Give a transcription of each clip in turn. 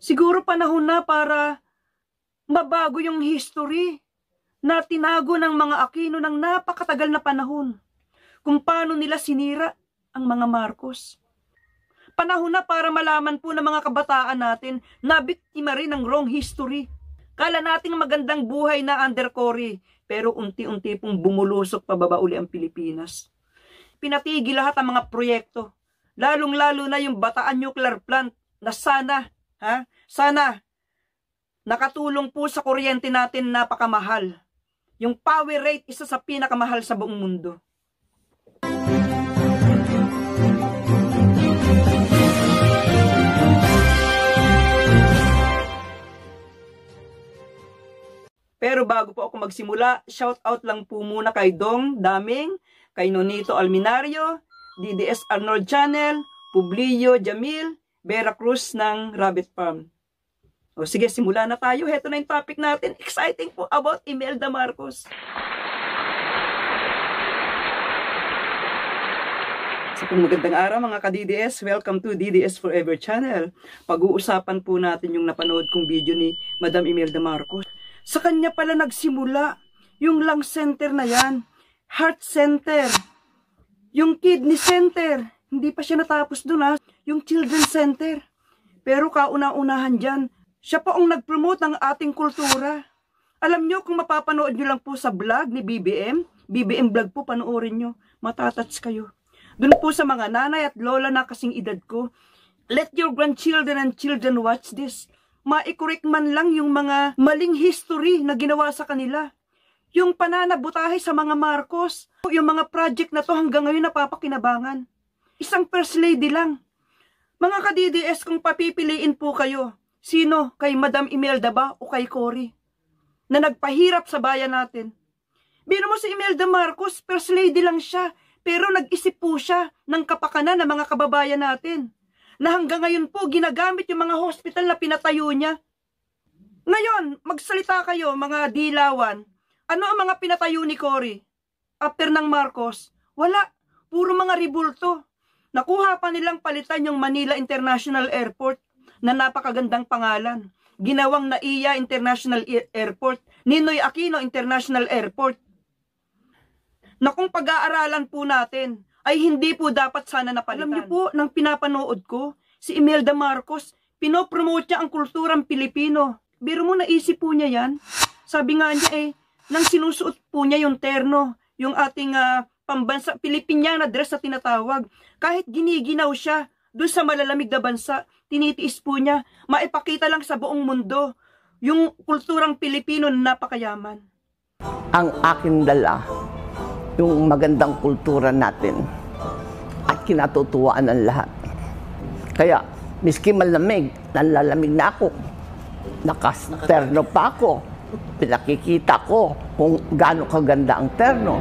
Siguro panahon na para mabago yung history na tinago ng mga Aquino ng napakatagal na panahon. Kung paano nila sinira ang mga Marcos. Panahon na para malaman po ng mga kabataan natin na biktima rin ng wrong history. Kala nating magandang buhay na under Cory, pero unti-unti pong bumulusok pababa uli ang Pilipinas. Pinatigil lahat ang mga proyekto, lalong-lalo na yung Bataan Nuclear Plant na sana nakatulong po sa kuryente natin napakamahal. Yung power rate isa sa pinakamahal sa buong mundo. Pero bago po ako magsimula, shout out lang po muna kay Dong Daming, kay Nonito Alminario, DDS Arnold Channel, Publio Jamil, Vera Cruz ng Rabbit Farm. O sige, simula na tayo. Heto na yung topic natin. Exciting po about Imelda Marcos. So kung magandang araw mga ka-DDS, welcome to DDS Forever Channel. Pag-uusapan po natin yung napanood kong video ni Madam Imelda Marcos. Sa kanya pala nagsimula yung lung center na yan, heart center, yung kidney center, hindi pa siya natapos doon yung children center. Pero kauna-unahan dyan, siya pa ang nag-promote ng ating kultura. Alam nyo, kung mapapanood nyo lang po sa vlog ni BBM vlog po, panoorin nyo, matatats kayo. Doon po sa mga nanay at lola na kasing edad ko, let your grandchildren and children watch this. Maikorek man lang yung mga maling history na ginawa sa kanila. Yung pananabutahe sa mga Marcos, yung mga project na to hanggang ngayon napapakinabangan. Isang first lady lang. Mga ka-DDS, kung papipiliin po kayo, sino? Kay Madam Imelda ba o kay Cory? Na nagpahirap sa bayan natin. Biro mo si Imelda Marcos, first lady lang siya, pero nag-isip po siya ng kapakanan ng mga kababayan natin. Na hanggang ngayon po ginagamit yung mga hospital na pinatayo niya. Ngayon, magsalita kayo mga dilawan. Ano ang mga pinatayo ni Cory? After ng Marcos, wala. Puro mga ribulto. Nakuha pa nilang palitan yung Manila International Airport na napakagandang pangalan. Ginawang NAIA International Airport, Ninoy Aquino International Airport. Na kung pag-aaralan po natin, ay hindi po dapat sana napalitan. Alam niyo po, nang pinapanood ko, si Imelda Marcos, pinopromote niya ang kulturang Pilipino. Biro mo, naisip po niya yan. Sabi nga niya nang sinusuot po niya yung terno, yung ating pambansa, Pilipiniana dress na tinatawag. Kahit giniginaw siya, doon sa malalamig na bansa, tinitiis po niya, maipakita lang sa buong mundo, yung kulturang Pilipino na napakayaman. Ang aking dala, yung magandang kultura natin at kinatutuwaan ng lahat. Kaya, miski malamig, nalalamig na ako. Nakasterno pa ako. Pinakikita ko kung gaano kaganda ang terno.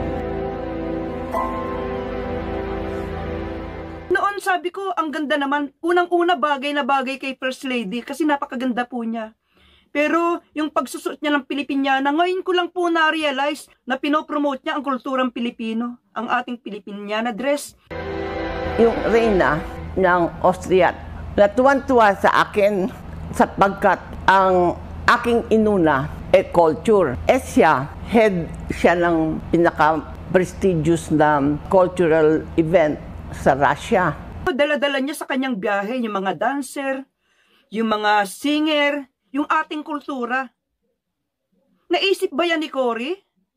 Noon sabi ko, ang ganda naman. Unang-una bagay na bagay kay First Lady kasi napakaganda po niya. Pero yung pagsusot niya ng Pilipiniana, ngayon ko lang po na-realize na pinopromote niya ang kulturang Pilipino, ang ating Pilipiniana dress. Yung reyna ng Austria, natuwan-tuwa sa akin sapagkat ang aking inuna culture. Siya, head siya ng pinaka-prestigious na cultural event sa Russia. Dala-dala niya sa kanyang biyahe yung mga dancer, yung mga singer, yung ating kultura. Naisip ba yan ni Cory?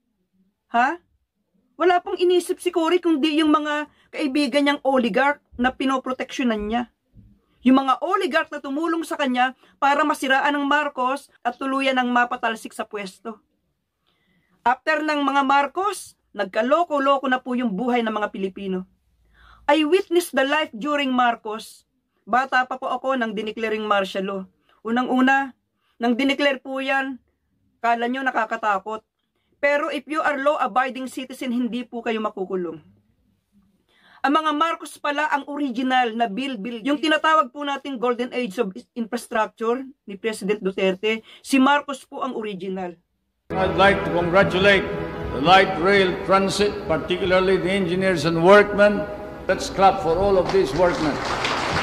Wala pong inisip si Cory kundi yung mga kaibigan niyang oligarch na pinoproteksyonan niya. Yung mga oligarch na tumulong sa kanya para masiraan ng Marcos at tuluyan ng mapatalsik sa pwesto. After ng mga Marcos, nagkaloko-loko na po yung buhay ng mga Pilipino. I witnessed the life during Marcos. Bata pa po ako nang dineclaring martial law. Unang-una, nang dineclare po yan, kala nyo nakakatakot. Pero if you are law-abiding citizen, hindi po kayo makukulong. Ang mga Marcos pala ang original na bill. Yung tinatawag po nating Golden Age of Infrastructure ni President Duterte, si Marcos po ang original. I'd like to congratulate the light rail transit, particularly the engineers and workmen. Let's clap for all of these workmen.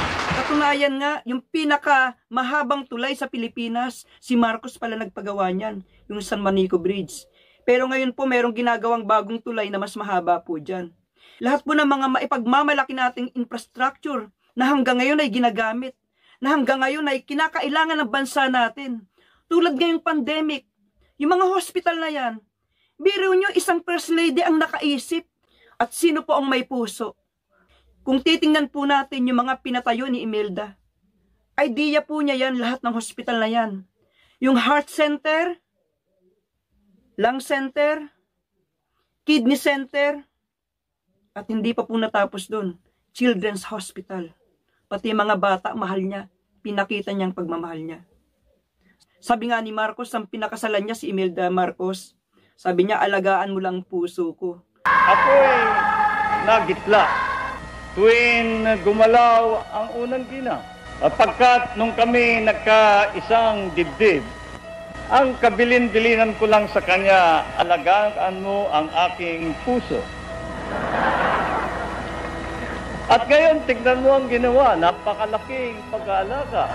katunayan nga, yung pinaka-mahabang tulay sa Pilipinas, si Marcos pala nagpagawa niyan, yung San Manico Bridge. Pero ngayon po, merong ginagawang bagong tulay na mas mahaba po dyan. Lahat po ng mga maipagmamalaki nating infrastructure na hanggang ngayon ay ginagamit, na hanggang ngayon ay kinakailangan ng bansa natin. Tulad ngayong pandemic, yung mga hospital na yan, biro nyo, isang first lady ang nakaisip. At sino po ang may puso? Kung titingnan po natin yung mga pinatayo ni Imelda, idea po niya yan, lahat ng hospital na yan. Yung heart center, lung center, kidney center, at hindi pa po natapos doon, children's hospital. Pati mga bata, mahal niya. Pinakita niyang pagmamahal niya. Sabi nga ni Marcos, ang pinakasalan niya si Imelda Marcos, sabi niya, alagaan mo lang puso ko. Ako'y nagitla tuwing gumalaw ang unang ginang. Pagkat nung kami nagkaisang dibdib, ang kabilin-bilinan ko lang sa kanya, alagaan mo ang aking puso. At ngayon, tignan mo ang ginawa, napakalaking pag-aalaga.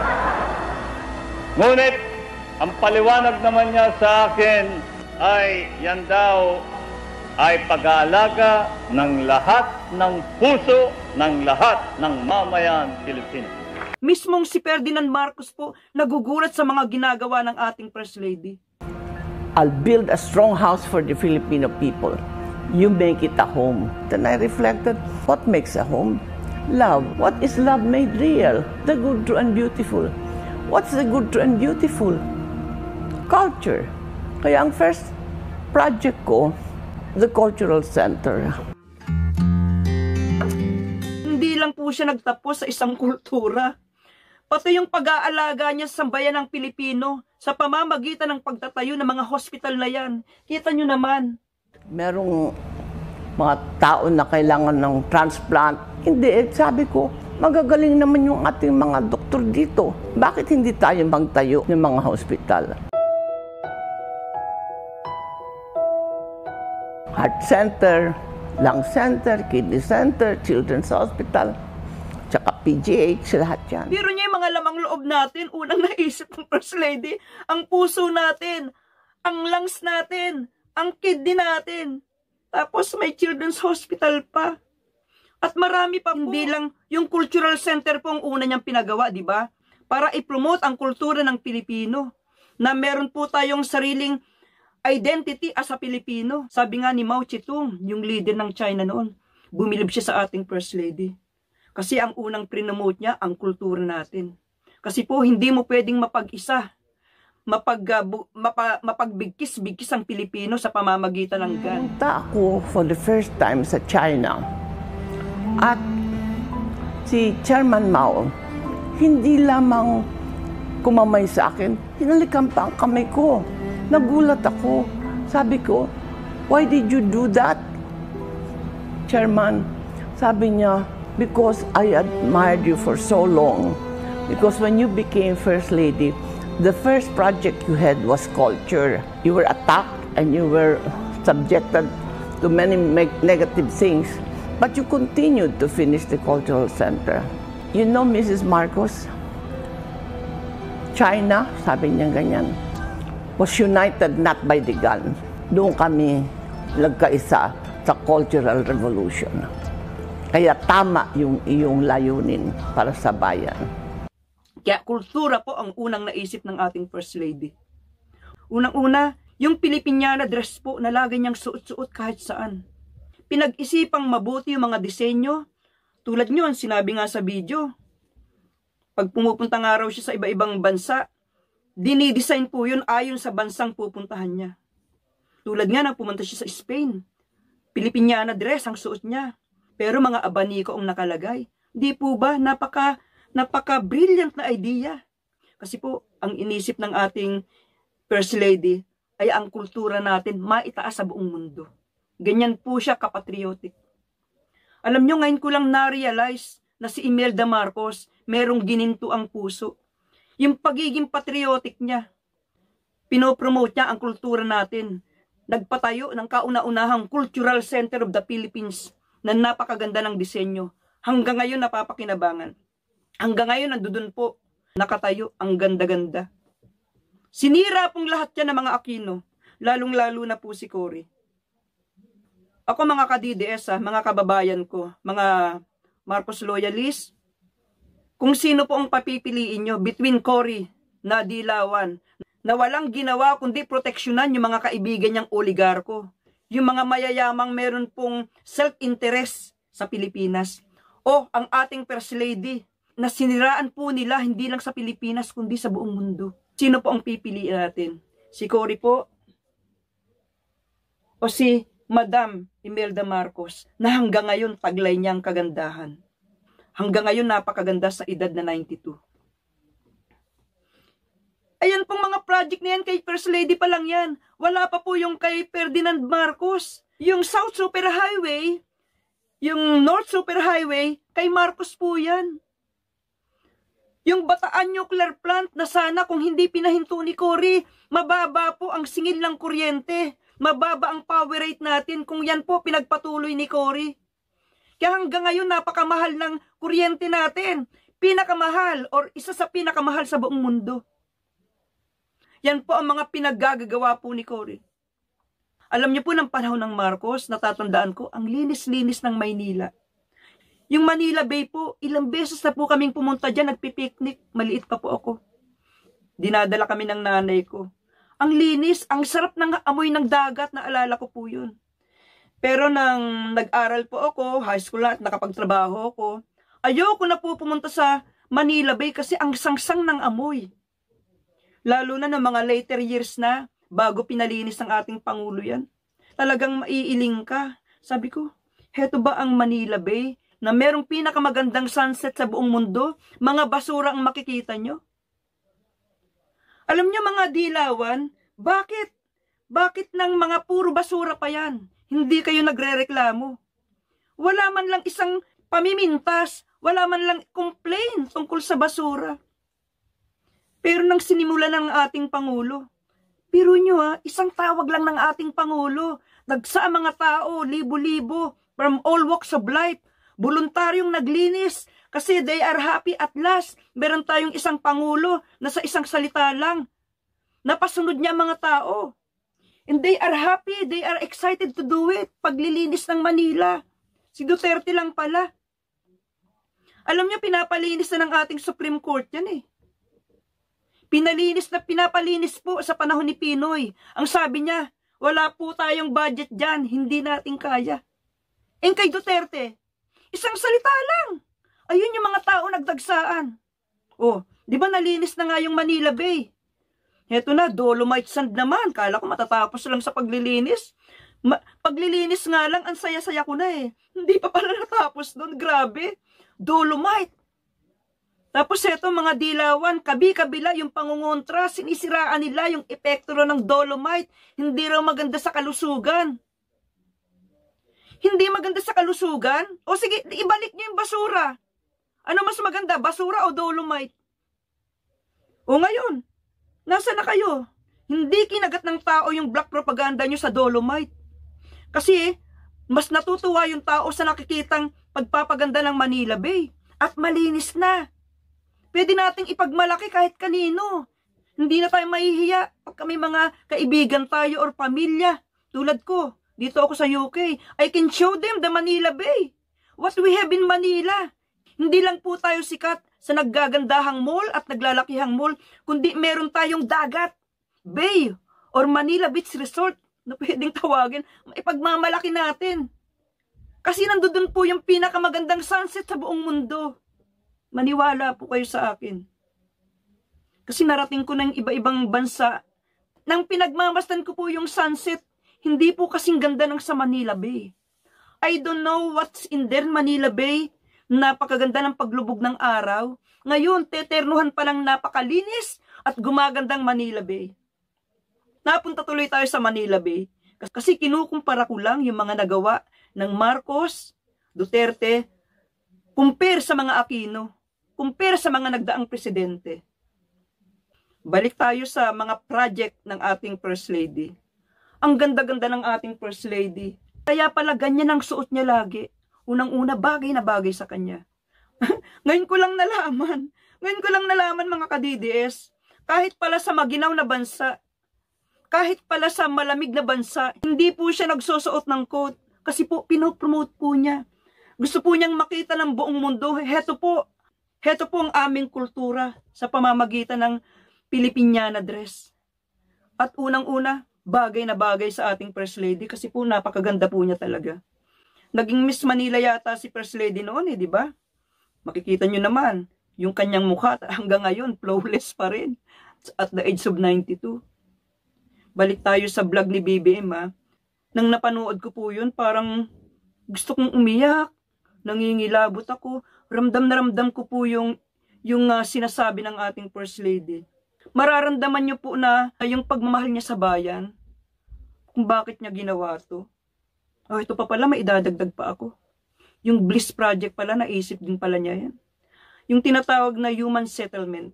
Ngunit, ang paliwanag naman niya sa akin ay yan daw ay pag-aalaga ng lahat ng puso ng lahat ng mamayan Pilipino. Mismong si Ferdinand Marcos po nagugulat sa mga ginagawa ng ating First Lady. I'll build a strong house for the Filipino people. You make it a home. Then I reflected, what makes a home? Love. What is love made real? The good, true, and beautiful. What's the good, true, and beautiful? Culture. Kaya ang first project ko, the Cultural Center. Hindi lang po siya nagtapos sa isang kultura. Pati yung pag-aalaga niya sa bayan ng Pilipino sa pamamagitan ng pagtatayo ng mga hospital na yan. Kita nyo naman. Merong mga tao na kailangan ng transplant. Hindi, sabi ko, magagaling naman yung ating mga doktor dito. Bakit hindi tayo magtayo ng mga hospital? Heart Center, Lung Center, Kidney Center, Children's Hospital, tsaka PGH, lahat yan. Pero niya yung mga lamang loob natin, unang naisip ng First Lady, ang puso natin, ang lungs natin, ang kidney natin. Tapos may Children's Hospital pa. At marami pa po. Hindi lang yung Cultural Center po ang una niyang pinagawa, di ba? Para i-promote ang kultura ng Pilipino. Na meron po tayong sariling identity as a Pilipino. Sabi nga ni Mao Zedong, yung leader ng China noon, bumilib siya sa ating First Lady. Kasi ang unang prinomote niya, ang kultura natin. Kasi po, hindi mo pwedeng mapag-isa, mapagbigkis-bigkis ang Pilipino sa pamamagitan ng GAN. Punta ako for the first time sa China. At si Chairman Mao, hindi lamang kumamay sa akin, hinalikan pa ang kamay ko. Nagulat ako. Sabi ko, why did you do that? Chairman, sabi niya, because I admired you for so long. Because when you became First Lady, the first project you had was culture. You were attacked and you were subjected to many negative things. But you continued to finish the Cultural Center. You know, Mrs. Marcos, China, sabi niya ganyan, was united not by the gun. Doon kami nagkaisa sa Cultural Revolution. Kaya tama yung iyong layunin para sa bayan. Kaya kultura po ang unang naisip ng ating First Lady. Unang-una, yung Pilipiniana dress po na lagi niyang suot-suot kahit saan. Pinag-isipang mabuti yung mga disenyo. Tulad nyo, sinabi nga sa video, pag pumupunta nga raw siya sa iba-ibang bansa, dinidesign po yun ayon sa bansang pupuntahan niya. Tulad nga nang pumunta siya sa Spain, Pilipiniana dress ang suot niya. Pero mga abaniko ang nakalagay. Di po ba napaka-brilliant na idea? Kasi po, ang inisip ng ating First Lady ay ang kultura natin maitaas sa buong mundo. Ganyan po siya kapatriotic. Alam nyo, ngayon ko lang na-realize na si Imelda Marcos merong gininto ang puso. Yung pagiging patriotic niya, pinopromote niya ang kultura natin. Nagpatayo ng kauna-unahang Cultural Center of the Philippines na napakaganda ng disenyo. Hanggang ngayon napapakinabangan. Hanggang ngayon, nandun po, nakatayo, ang ganda-ganda. Sinira pong lahat yan ng mga Aquino, lalong-lalo na po si Cory. Ako mga ka-DDS, mga kababayan ko, mga Marcos loyalists, kung sino po ang papipiliin nyo between Cory na Dilawan, na walang ginawa kundi proteksyonan yung mga kaibigan niyang oligarko, yung mga mayayamang meron pong self-interest sa Pilipinas, o ang ating First Lady na siniraan po nila hindi lang sa Pilipinas kundi sa buong mundo. Sino po ang pipiliin natin? Si Cory po o si Madam Imelda Marcos na hanggang ngayon taglay niyang kagandahan. Hanggang ngayon napakaganda sa edad na 92. Ayan pong mga project na yan kay First Lady pa lang yan. Wala pa po yung kay Ferdinand Marcos. Yung South Super Highway, yung North Super Highway, kay Marcos po yan. Yung Bataan Nuclear Plant na sana kung hindi pinahinto ni Cory, mababa po ang singil ng kuryente. Mababa ang power rate natin kung yan po pinagpatuloy ni Cory. Kaya hanggang ngayon napakamahal ng kuryente natin. Pinakamahal or isa sa pinakamahal sa buong mundo. Yan po ang mga pinaggagawa po ni Cory. Alam niyo po ng panahon ng Marcos, natatandaan ko, ang linis-linis ng Maynila. Yung Manila Bay po, ilang beses na po kaming pumunta dyan, nagpipiknik. Maliit pa po ako. Dinadala kami ng nanay ko. Ang linis, ang sarap ng amoy ng dagat, naalala ko po yun. Pero nang nag-aral po ako, high school na at nakapagtrabaho ako, ayoko na po pumunta sa Manila Bay kasi ang sangsang ng amoy. Lalo na ng mga later years na, bago pinalinis ng ating Pangulo yan. Talagang maiiling ka. Sabi ko, heto ba ang Manila Bay na merong pinakamagandang sunset sa buong mundo? Mga basura ang makikita nyo. Alam nyo mga Dilawan, bakit? Bakit ng mga puro basura pa yan? Hindi kayo nagre-reklamo. Wala man lang isang pamimintas, wala man lang complaint tungkol sa basura. Pero nang sinimula ng ating Pangulo, biro nyo isang tawag lang ng ating Pangulo, nagsa mga tao, libo-libo, from all walks of life, voluntaryong naglinis, kasi they are happy at last. Meron tayong isang Pangulo na sa isang salita lang, napasunod niya mga tao. And they are happy, they are excited to do it, paglilinis ng Manila. Si Duterte lang pala. Alam niyo, pinapalinis na ng ating Supreme Court yan eh. Pinapalinis po sa panahon ni Pinoy. Ang sabi niya, wala po tayong budget dyan, hindi natin kaya. And kay Duterte, isang salita lang. Ayun yung mga tao nagdagsaan. Oh, di ba nalinis na nga yung Manila Bay? Heto na, Dolomite Sand naman. Kala ko matatapos lang sa paglilinis. Paglilinis nga lang, ang saya-saya ko na eh. Hindi pa pala natapos doon, grabe. Dolomite. Tapos eto mga Dilawan, kabi-kabila yung pangungontra, sinisiraan nila yung epekto ng Dolomite. Hindi raw maganda sa kalusugan. Hindi maganda sa kalusugan? O sige, ibalik niyo yung basura. Ano mas maganda, basura o Dolomite? O ngayon, nasa na kayo? Hindi kinagat ng tao yung black propaganda nyo sa Dolomite. Kasi, mas natutuwa yung tao sa nakikitang pagpapaganda ng Manila Bay. At malinis na. Pwede nating ipagmalaki kahit kanino. Hindi na tayo mahihiya pag kami mga kaibigan tayo or pamilya. Tulad ko, dito ako sa UK. I can show them the Manila Bay. What we have in Manila. Hindi lang po tayo sikat sa naggagandahang mall at naglalakihang mall, kundi meron tayong dagat, bay, or Manila Beach Resort na pwedeng tawagin, ipagmamalaki natin. Kasi nandun po yung pinakamagandang sunset sa buong mundo. Maniwala po kayo sa akin. Kasi narating ko ng iba-ibang bansa. Nang pinagmamasdan ko po yung sunset, hindi po kasing ganda ng sa Manila Bay. I don't know what's in there, Manila Bay. Napakaganda ng paglubog ng araw. Ngayon, teternuhan pa lang napakalinis at gumagandang Manila Bay. Napunta tuloy tayo sa Manila Bay. Kasi kinukumpara ko lang yung mga nagawa ng Marcos, Duterte, compare sa mga Aquino. Compare sa mga nagdaang presidente. Balik tayo sa mga project ng ating First Lady. Ang ganda-ganda ng ating First Lady. Kaya pala ganyan ang suot niya lagi. Unang-una, bagay na bagay sa kanya. Ngayon ko lang nalaman. Ngayon ko lang nalaman mga ka-DDS. Kahit pala sa maginaw na bansa, kahit pala sa malamig na bansa, hindi po siya nagsusuot ng coat. Kasi po, pinopromote po niya. Gusto po niyang makita ng buong mundo. Heto po ang aming kultura sa pamamagitan ng Filipiniana dress. At unang-una, bagay na bagay sa ating First Lady kasi po napakaganda po niya talaga. Naging Miss Manila yata si First Lady noon di ba? Makikita nyo naman, yung kanyang mukha hanggang ngayon, flawless pa rin at the age of 92. Balik tayo sa vlog ni BBM Nang napanood ko po yun, parang gusto kong umiyak, nangingilabot ako, ramdam na ramdam ko po yung sinasabi ng ating First Lady. Mararamdaman nyo po na yung pagmamahal niya sa bayan, kung bakit niya ginawa to. Ito pa pala, may idadagdag pa ako. Yung Bliss Project pala, naisip din pala niya yan. Yung tinatawag na human settlement.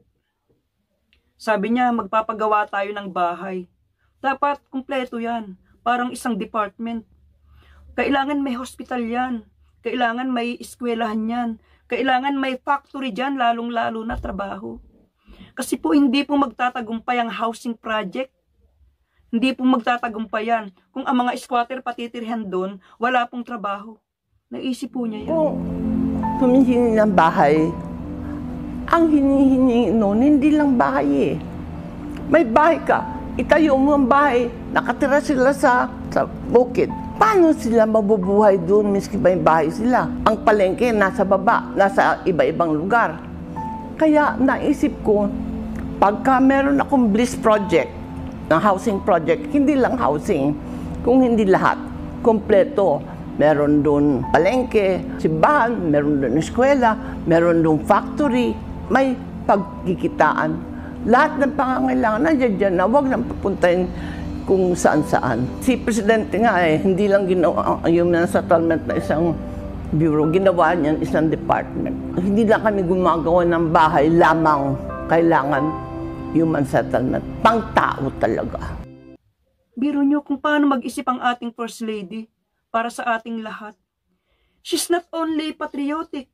Sabi niya, magpapagawa tayo ng bahay. Dapat kumpleto yan. Parang isang department. Kailangan may hospital yan. Kailangan may eskwelahan yan. Kailangan may factory dyan, lalong-lalo na trabaho. Kasi po hindi po magtatagumpay ang housing project. Hindi po magtatagumpay yan. Kung ang mga squatter patitirhan doon, wala pong trabaho. Naisip po niya yan. Kung humihingi ng bahay, ang hinihingi noon, hindi lang bahay May bahay ka, itayo mo ang bahay, nakatira sila sa bukid. Paano sila mabubuhay doon miski may bahay sila? Ang palengke nasa baba, nasa iba-ibang lugar. Kaya naisip ko, pagka meron akong Bliss Project, ng housing project, hindi lang housing, kung hindi lahat, kompleto. Meron doon palengke, simbahan, meron doon eskwela, meron doon factory, may pagkikitaan. Lahat ng pangangailangan nandiyan dyan na huwag nang papuntahin kung saan-saan. Si Presidente nga hindi lang ginawa human settlement na isang bureau, ginawa niyan isang department. Hindi lang kami gumagawa ng bahay lamang, kailangan human settlement. Pang-tao talaga. Biro nyo kung paano mag-isip ang ating First Lady para sa ating lahat. She's not only patriotic,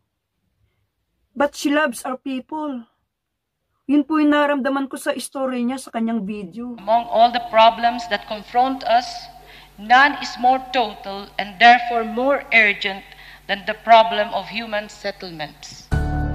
but she loves our people. Yun po yung naramdaman ko sa story niya sa kanyang video. Among all the problems that confront us, none is more total and therefore more urgent than the problem of human settlements.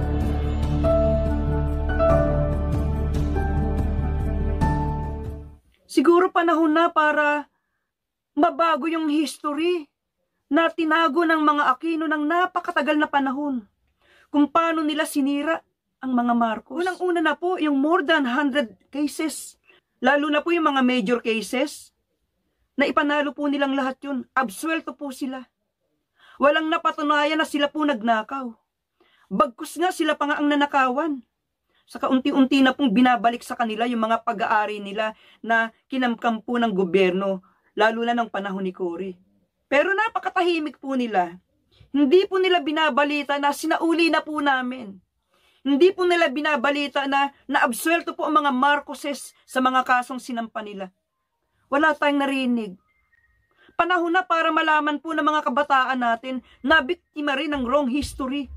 Siguro panahon na para mabago yung history na tinago ng mga Aquino ng napakatagal na panahon. Kung paano nila sinira ang mga Marcos. Unang-una na po yung more than 100 cases. Lalo na po yung mga major cases na ipanalo po nilang lahat yun. Absuelto po sila. Walang napatunayan na sila po nagnakaw. Bagkus nga sila pa nga ang nanakawan. Saka unti-unti na pong binabalik sa kanila yung mga pag-aari nila na kinamkam po ng gobyerno, lalo na ng panahon ni Cory. Pero napakatahimik po nila. Hindi po nila binabalita na sinauli na po namin. Hindi po nila binabalita na naabsuelto po ang mga Marcoses sa mga kasong sinampa nila. Wala tayong narinig. Panahon na para malaman po ng mga kabataan natin na biktima rin ng wrong history.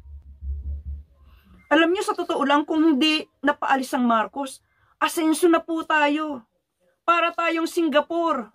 Alam niyo, sa totoo lang, kung hindi napaalis ang Marcos, asenso na po tayo. Para tayong Singapore.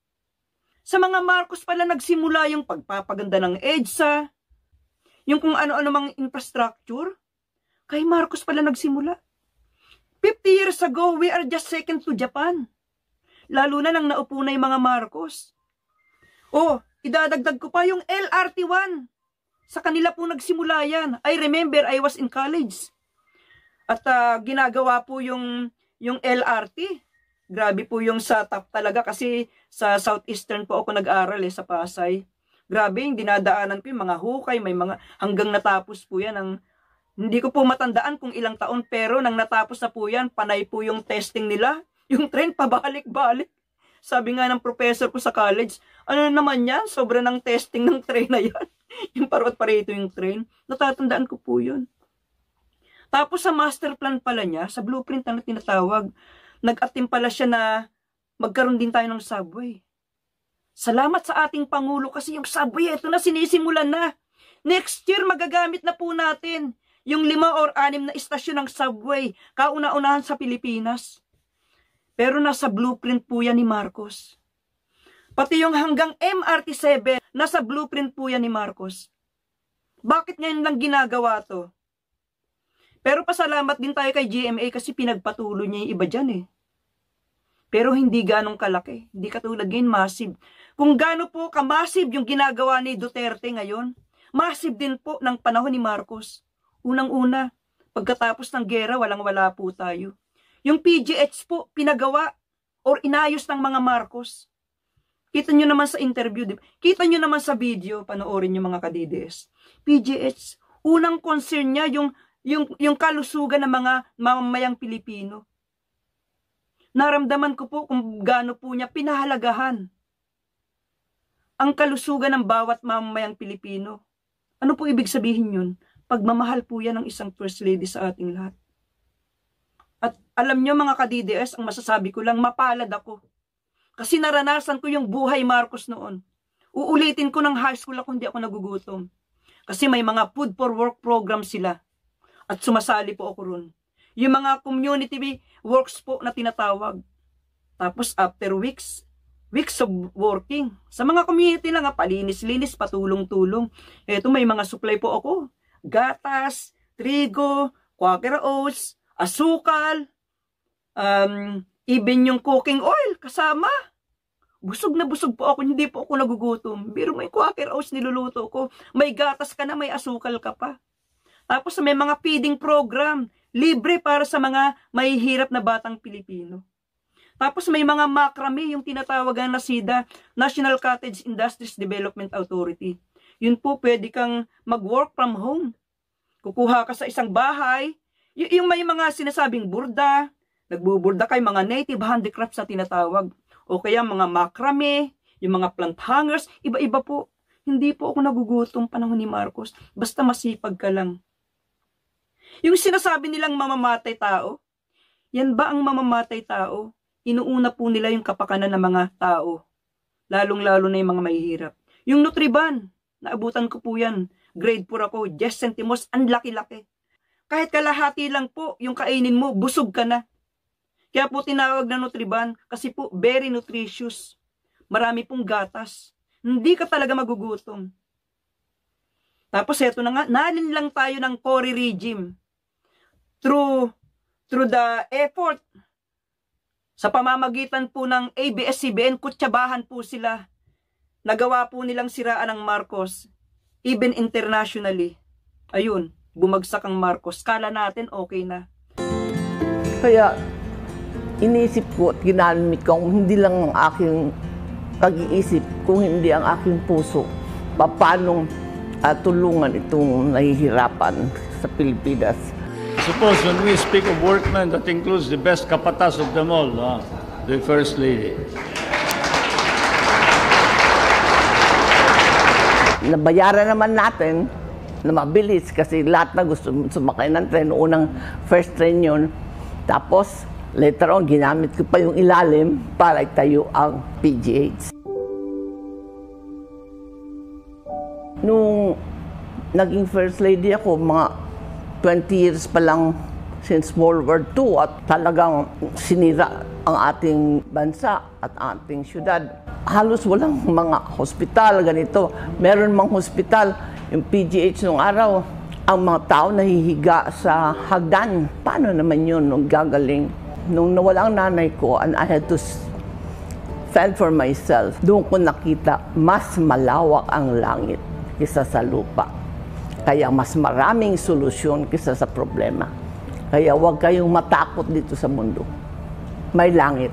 Sa mga Marcos pala nagsimula yung pagpapaganda ng EDSA, yung kung ano-ano mang infrastructure. Kay Marcos pala nagsimula. 50 years ago, we are just second to Japan. Lalo na nang naupo na yung mga Marcos. Idadagdag ko pa yung LRT1. Sa kanila po nagsimula yan. I remember, I was in college. At ginagawa po yung LRT. Grabe po yung sa top talaga kasi sa Southeastern po ako nag-aral sa Pasay. Grabe yung dinadaanan ko yung mga hukay, may mga hanggang natapos po yan. Hindi ko po matandaan kung ilang taon pero nang natapos na po yan, panay po yung testing nila. Yung train pabalik-balik. Sabi nga ng professor ko sa college, ano naman yan? Sobra ng testing ng train na yan. Yung parot-parito yung train. Natatandaan ko po yun. Tapos sa master plan pala niya, sa blueprint na tinatawag, nag-atim pala siya na magkaroon din tayo ng subway. Salamat sa ating Pangulo kasi yung subway, ito na, sinisimulan na. Next year, magagamit na po natin yung 5 or 6 na istasyon ng subway, kauna-unahan sa Pilipinas. Pero nasa blueprint po yan ni Marcos. Pati yung hanggang MRT7, nasa blueprint po yan ni Marcos. Bakit ngayon lang ginagawa to? Pero pasalamat din tayo kay GMA kasi pinagpatuloy niya yung iba dyan eh. Pero hindi ganong kalaki. Hindi katulad ngayon, massive. Kung gano'n po ka-massive yung ginagawa ni Duterte ngayon, massive din po ng panahon ni Marcos. Unang-una, pagkatapos ng gera, walang-wala po tayo. Yung PGH po, pinagawa or inayos ng mga Marcos. Kita nyo naman sa interview, kita nyo naman sa video, panoorin nyo mga ka-DDS. PGH, unang concern niya yung kalusugan ng mga mamamayang Pilipino. Naramdaman ko po kung gaano po niya pinahalagahan ang kalusugan ng bawat mamamayang Pilipino. Ano po ibig sabihin yun? Pagmamahal po yan ng isang First Lady sa ating lahat. At alam nyo mga ka-DDS, ang masasabi ko lang, mapalad ako. Kasi naranasan ko yung buhay Marcos noon. Uulitin ko ng high school ako, hindi ako nagugutom. Kasi may mga food for work program sila. At sumasali po ako ron. Yung mga community works po na tinatawag. Tapos after weeks of working. Sa mga community lang, palinis-linis, patulong-tulong. Eto may mga supply po ako. Gatas, trigo, Quaker oats, asukal, even yung cooking oil, kasama. Busog na busog po ako, hindi po ako nagugutom. Pero may Quaker oats niluluto ko. May gatas ka na, may asukal ka pa. Tapos may mga feeding program, libre para sa mga mahihirap na batang Pilipino. Tapos may mga macrame, yung tinatawagan na SIDA, National Cottage Industries Development Authority. Yun po, pwede kang mag-work from home. Kukuha ka sa isang bahay, yung may mga sinasabing burda, nagbuburda kay mga native handicrafts na tinatawag. O kaya mga macrame, yung mga plant hangers, iba-iba po. Hindi po ako nagugutom panahon ni Marcos. Basta masipag ka lang. Yung sinasabi nilang mamamatay tao, yan ba ang mamamatay tao? Inuuna po nila yung kapakanan ng mga tao. Lalong-lalo na yung mga mahihirap. Yung Nutriban, naabutan ko po yan. Grade 4 ako, 10 centimos, ang laki-laki. Kahit kalahati lang po, yung kainin mo, busog ka na. Kaya po tinawag na Nutriban kasi po very nutritious. Marami pong gatas. Hindi ka talaga magugutom. Tapos eto na nga, nalin lang tayo ng Cory regime. Through the effort, sa pamamagitan po ng ABS-CBN, kutsabahan po sila. Nagawa po nilang siraan ng Marcos, even internationally. Ayun, bumagsak ang Marcos. Kala natin okay na. Kaya, iniisip ko at ginamit ko, hindi lang ang aking pag-iisip, kung hindi ang aking puso, paano tulungan itong nahihirapan sa Pilipinas. Suppose when we speak of workmen, that includes the best kapatas of them all, the First Lady. Nabayaran naman natin na mabilis kasi lahat na gusto sumakay ng tren. Unang first train yun. Tapos, later on, ginamit ko pa yung ilalim para itayo ang PGH. Nung naging First Lady ako, mga 20 years pa lang since World War II at talagang sinira ang ating bansa at ating syudad. Halos walang mga hospital, ganito. Meron mang hospital, yung PGH nung araw, ang mga tao nahihiga sa hagdan. Paano naman yun nung gagaling? Nung nawala ang nanay ko and I had to fend for myself, doon ko nakita mas malawak ang langit kaysa sa lupa. Kaya mas maraming solusyon kaysa sa problema. Kaya huwag kayong matakot dito sa mundo. May langit.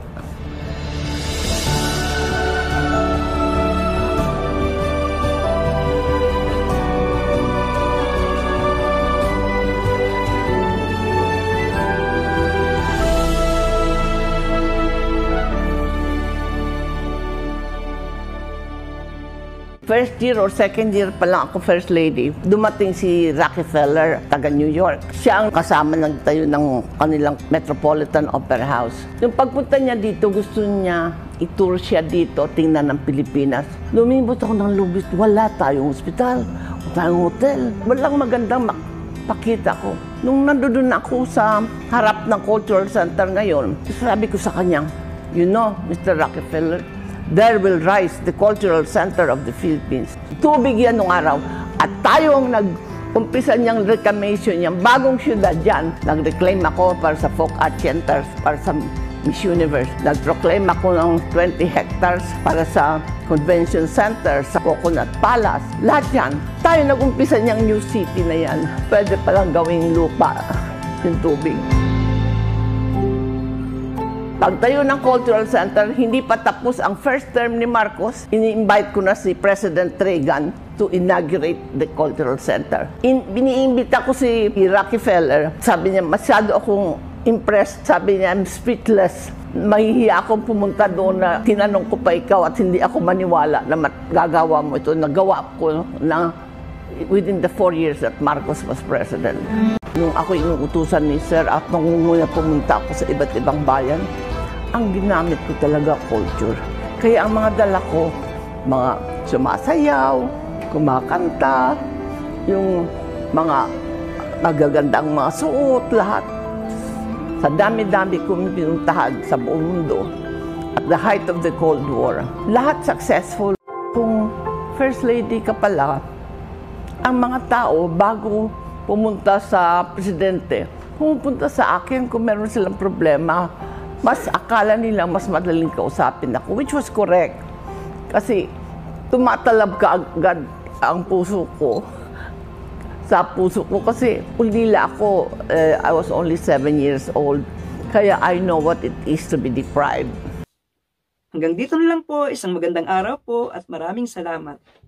First year or second year pa lang ako First Lady, dumating si Rockefeller, taga New York. Siya ang kasama nagtayo ng kanilang Metropolitan Opera House. Yung pagpunta niya dito, gusto niya i-tour siya dito, tingnan ng Pilipinas. Lumibot ako ng lubis, wala tayong ospital, wala tayong hotel. Walang magandang pakita ko. Nung nandoon ako sa harap ng Cultural Center ngayon, sabi ko sa kanya, you know, Mr. Rockefeller, there will rise the Cultural Center of the Philippines. Tubig yan nung araw. At tayo ang umpisa niyang reclamation niyang bagong syudad dyan. Nag-reclaim ako para sa folk art centers, para sa Miss Universe. Nag-proclaim ako ng 20 hectares para sa convention center, sa Coconut Palace. Lahat yan. Tayo nag-umpisa niyang new city na yan. Pwede palang gawing lupa yung tubig. Pagtayo ng Cultural Center, hindi pa tapos ang first term ni Marcos. Ini-invite ko na si President Reagan to inaugurate the Cultural Center. Biniimbita ko si Rockefeller. Sabi niya, masyado akong impressed. Sabi niya, I'm speechless. Mahihiya akong pumunta doon na tinanong ko pa ikaw at hindi ako maniwala na magagawa mo ito. Nagawa ko na within the 4 years that Marcos was president. Nung ako inuutusan ni Sir at nung muna pumunta ako sa iba't ibang bayan, ang ginamit ko talaga culture. Kaya ang mga dala ko, mga sumasayaw, kumakanta, yung mga magagandang mga suot, lahat. Sa dami-dami kong pinuntahan sa buong mundo, at the height of the Cold War, lahat successful. Kung First Lady ka pala, ang mga tao, bago pumunta sa presidente, pumupunta sa akin kung meron silang problema, mas akala nila mas madaling kausapin ako, which was correct. Kasi tumatalab ka agad ang puso ko sa puso ko kasi ulila ako, I was only 7 years old, kaya I know what it is to be deprived. Hanggang dito na lang po, isang magandang araw po at maraming salamat.